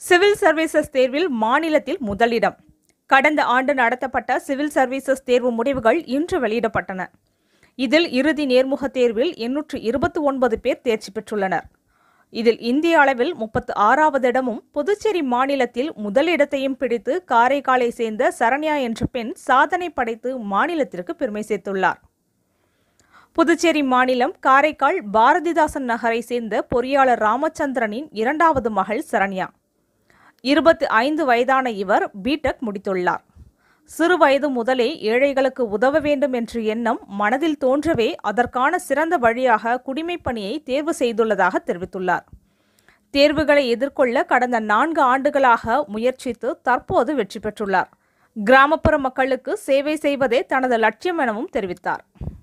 Civil services தேர்வில் மாநிலத்தில் முதலிடம். கடந்த ஆண்டு நடத்தப்பட்ட சிவில் சர்வீசஸ் தேர்வு முடிவுகள் இன்று வெளியிடப்பட்டன. இதில் இறுதி நேர்முக தேர்வில் 829 பேர் தேர்ச்சி பெற்றுள்ளனர். இதில் இந்திய அளவில் 36வது இடமும், புதுச்சேரி மாநிலத்தில் முதலிடத்தையும் பிடித்து காரைக்காலை சேர்ந்த சரண்யா என்ற பெண் சாதனை படைத்து மாநிலத்திற்கு பெருமை சேர்த்துள்ளார். புதுச்சேரி மாநிலம் காரைக்கால் பாரதிதாசன் நகரை சேர்ந்த பொறியாளர் ராமச்சந்திரனின் இரண்டாவது மகள் சரண்யா. 25 வயதான இவர் பிடெக் முடித்துள்ளார். சிறு வயது முதலே ஏழைகளுக்கு உதவ வேண்டும் என்ற எண்ணம் மனதில் தோன்றவே அதற்கான சிறந்த வழியாக குடிமைப் பணியை தேர்வு செய்துள்ளதாக தெரிவித்துள்ளார். தேர்வுகளை எதிர்கொள்ள கடந்த 4 ஆண்டுகளாக முயற்சித்து தற்போது வெற்றி பெற்றுள்ளார். கிராமப்புற மக்களுக்கு சேவை செய்வதே தனது லட்சியம் எனவும் தெரிவித்தார்.